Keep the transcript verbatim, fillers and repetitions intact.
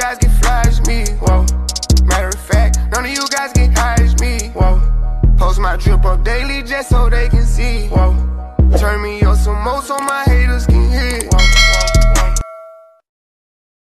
guys get fly as me, whoa. Matter of fact, none of you guys get high as me, whoa. Post my drip up daily just so they can see, whoa. Turn me up some more so my